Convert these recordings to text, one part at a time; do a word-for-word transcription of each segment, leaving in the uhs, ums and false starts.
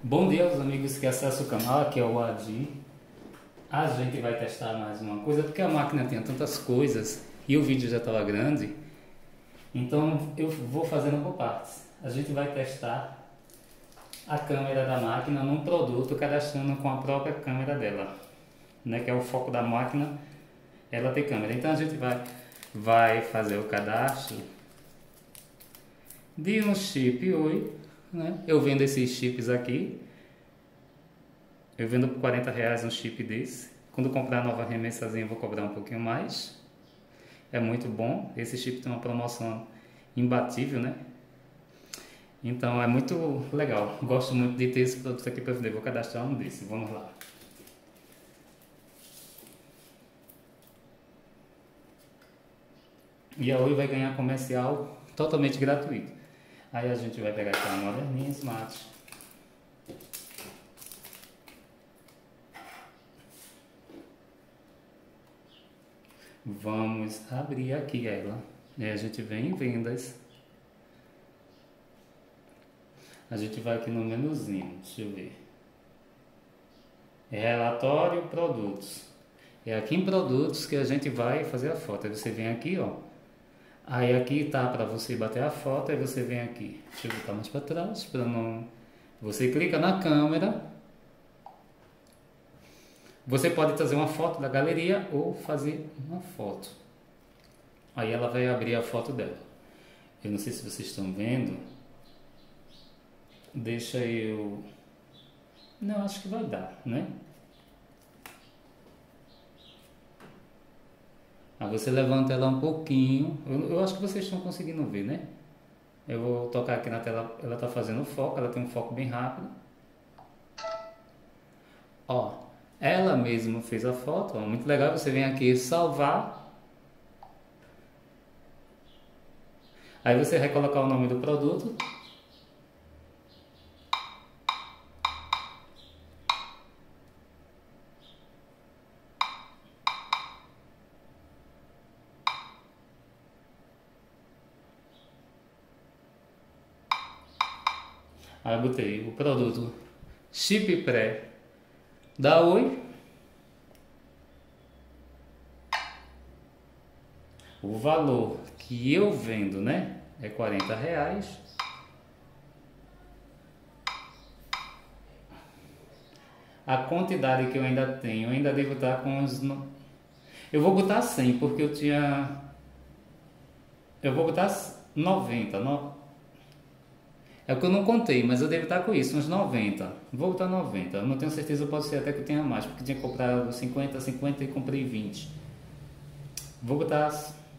Bom dia aos amigos que acessam o canal, aqui é o Adi. A gente vai testar mais uma coisa, porque a máquina tinha tantas coisas e o vídeo já estava grande. Então eu vou fazendo por partes. A gente vai testar a câmera da máquina num produto, cadastrando com a própria câmera dela, né, que é o foco da máquina, ela tem câmera. Então a gente vai, vai fazer o cadastro de um chip Oi, né? Eu vendo esses chips aqui, eu vendo por quarenta reais um chip desse. Quando comprar a nova remessazinha eu vou cobrar um pouquinho mais. É muito bom, esse chip tem uma promoção imbatível, né? Então é muito legal, gosto muito de ter esse produto aqui para vender. Vou cadastrar um desse, vamos lá. E a Oi vai ganhar comercial totalmente gratuito. Aí a gente vai pegar aquela moderninha Smart. Vamos abrir aqui ela. E a gente vem em vendas. A gente vai aqui no menuzinho, deixa eu ver. Relatório produtos. É aqui em produtos que a gente vai fazer a foto. Aí você vem aqui, ó. Aí aqui tá para você bater a foto, aí você vem aqui. Deixa eu botar mais para trás para não. Você clica na câmera. Você pode trazer uma foto da galeria ou fazer uma foto. Aí ela vai abrir a foto dela. Eu não sei se vocês estão vendo. Deixa eu... Não, acho que vai dar, né? Aí você levanta ela um pouquinho. Eu, eu acho que vocês estão conseguindo ver, né? Eu vou tocar aqui na tela. Ela está fazendo foco. Ela tem um foco bem rápido. Ó, ela mesma fez a foto. Ó, muito legal. Você vem aqui salvar. Aí você vai colocar o nome do produto. Aí eu botei o produto Chip Pré da Oi. O valor que eu vendo, né, é quarenta reais. A quantidade que eu ainda tenho, eu ainda devo estar com uns... Eu vou botar cem, porque eu tinha... Eu vou botar noventa, no... É o que eu não contei, mas eu devo estar com isso, uns noventa. Vou botar noventa. Eu não tenho certeza, pode ser até que eu tenha mais, porque tinha comprado cinquenta, cinquenta e comprei vinte. Vou botar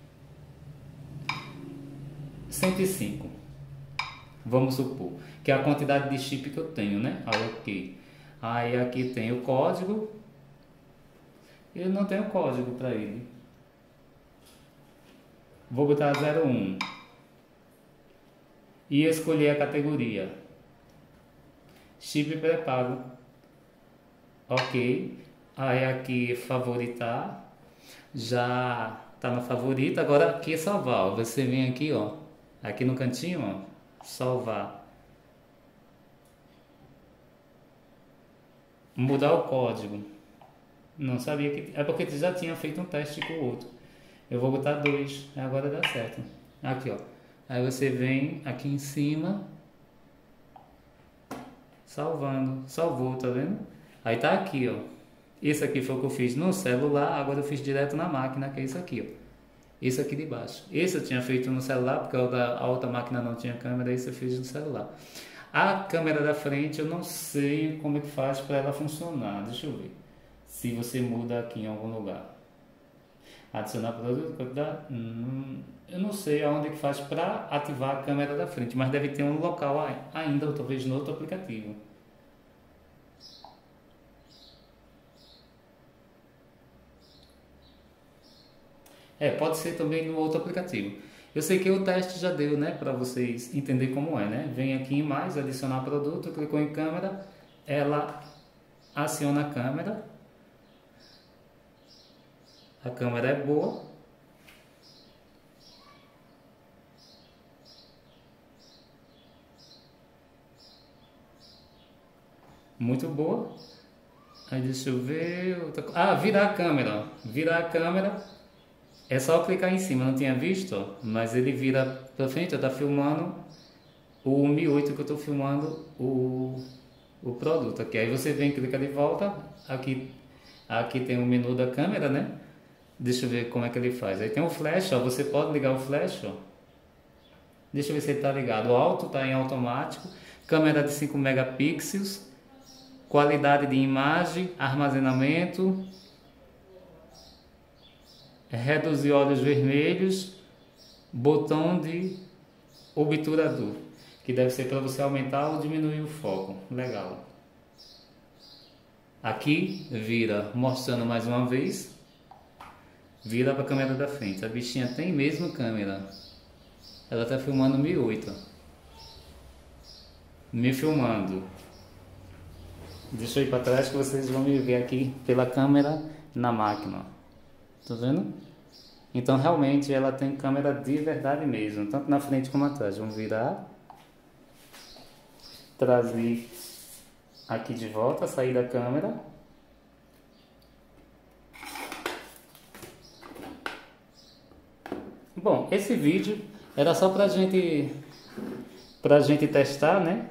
cento e cinco. Vamos supor que é a quantidade de chip que eu tenho, né? Aí, ok. Aí aqui tem o código. Eu não tenho código para ele. Vou botar zero um. E escolher a categoria. Chip pré-pago. Ok. Aí aqui favoritar. Já tá no favorito. Agora aqui salvar. Você vem aqui, ó. Aqui no cantinho, ó. Salvar. Mudar o código. Não sabia que... É porque tu já tinha feito um teste com o outro. Eu vou botar dois. Agora dá certo. Aqui, ó. Aí você vem aqui em cima, salvando, salvou, tá vendo? Aí tá aqui, ó. Esse aqui foi o que eu fiz no celular, agora eu fiz direto na máquina, que é isso aqui, ó. Esse aqui de baixo. Esse eu tinha feito no celular, porque a outra, a outra máquina não tinha câmera, esse eu fiz no celular. A câmera da frente eu não sei como é que faz para ela funcionar, deixa eu ver. Se você muda aqui em algum lugar. Adicionar produto, quantidade, hum, eu não sei aonde que faz para ativar a câmera da frente, mas deve ter um local ainda, ou talvez no outro aplicativo. É, pode ser também no outro aplicativo. Eu sei que o teste já deu, né, para vocês entenderem como é, né? Vem aqui em mais, adicionar produto, clicou em câmera, ela aciona a câmera. A câmera é boa. muito boa. Aí deixa eu ver. Outra... Ah, virar a câmera. Virar a câmera é só clicar em cima, não tinha visto? Ó, mas ele vira pra frente, eu tá filmando o Mi oito que eu tô filmando o, o produto aqui. Aí você vem, clica de volta. Aqui, aqui tem o menu da câmera, né? Deixa eu ver como é que ele faz. Aí tem o flash, ó. Você pode ligar o flash, ó. Deixa eu ver se ele tá ligado. O alto tá em automático. Câmera de cinco megapixels. Qualidade de imagem, armazenamento, reduzir olhos vermelhos, botão de obturador, que deve ser para você aumentar ou diminuir o foco. Legal. Aqui vira, mostrando mais uma vez, vira para a câmera da frente. A bichinha tem mesmo câmera. Ela está filmando Mi oito. Me filmando. Deixa eu ir para trás que vocês vão me ver aqui pela câmera na máquina. Tá vendo? Então realmente ela tem câmera de verdade mesmo, tanto na frente como atrás. Vamos virar. Trazer aqui de volta, sair da câmera. Bom, esse vídeo era só pra gente, pra gente testar, né?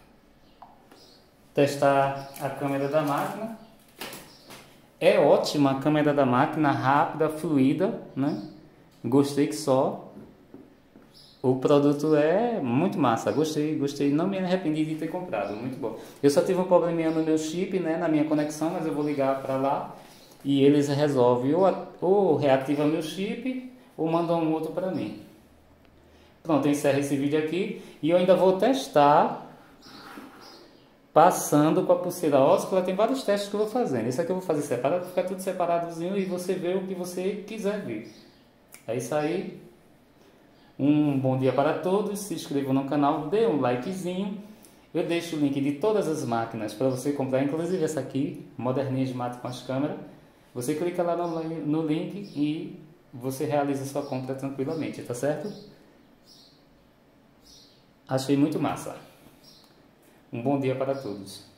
Testar a câmera da máquina. É ótima a câmera da máquina, rápida, fluida, né? Gostei que só. O produto é muito massa, gostei, gostei, não me arrependi de ter comprado, muito bom. Eu só tive um probleminha no meu chip, né, na minha conexão, mas eu vou ligar para lá e eles resolvem ou, ou reativa meu chip ou mandam um outro para mim. Pronto, eu encerro esse vídeo aqui e eu ainda vou testar passando com a pulseira óscula. Tem vários testes que eu vou fazendo. Esse aqui eu vou fazer separado, ficar tudo separadozinho e você vê o que você quiser ver. É isso aí. Um bom dia para todos. Se inscrevam no canal, dê um likezinho. Eu deixo o link de todas as máquinas para você comprar, inclusive essa aqui, moderninha de mate com as câmeras. Você clica lá no, no link e você realiza sua compra tranquilamente, tá certo? Achei muito massa. Um bom dia para todos.